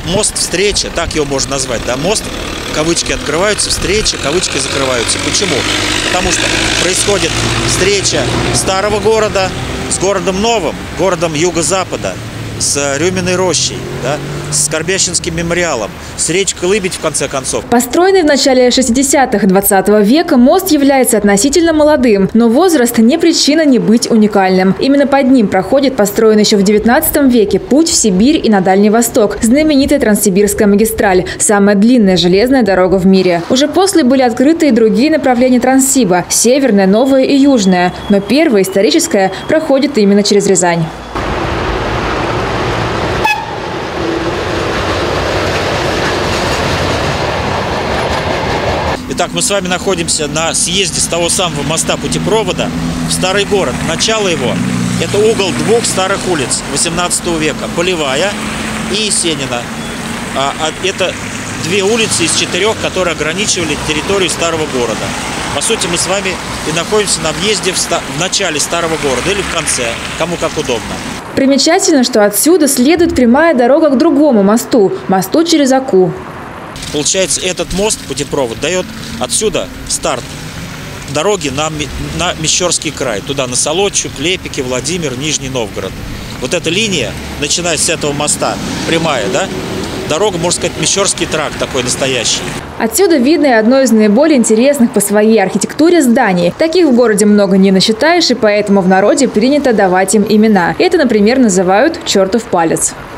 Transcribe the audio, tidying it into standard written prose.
мост встречи, так его можно назвать, да, мост, кавычки открываются, встреча, кавычки закрываются. Почему? Потому что происходит встреча старого города с городом новым, городом юго-запада, с Рюминой рощей, да, с Скорбящинским мемориалом, с речкой Лыбедь, в конце концов. Построенный в начале 60-х 20 века, мост является относительно молодым, но возраст не причина не быть уникальным. Именно под ним проходит построенный еще в 19 веке путь в Сибирь и на Дальний Восток, знаменитая Транссибирская магистраль, самая длинная железная дорога в мире. Уже после были открыты и другие направления Транссиба – северное, новое и южное, но первое, историческое, проходит именно через Рязань. Итак, мы с вами находимся на съезде с того самого моста путепровода в Старый город. Начало его – это угол двух старых улиц 18 века – Полевая и Есенина. Это две улицы из 4, которые ограничивали территорию Старого города. По сути, мы с вами и находимся на въезде в начале Старого города или в конце, кому как удобно. Примечательно, что отсюда следует прямая дорога к другому мосту – мосту через Оку. Получается, этот мост, путепровод, дает отсюда старт дороги на Мещерский край. Туда, на Солодчу, Клепики, Владимир, Нижний Новгород. Вот эта линия, начиная с этого моста, прямая, да? Дорога, можно сказать, Мещерский тракт такой настоящий. Отсюда видно и одно из наиболее интересных по своей архитектуре зданий. Таких в городе много не насчитаешь, и поэтому в народе принято давать им имена. Это, например, называют «чертов палец».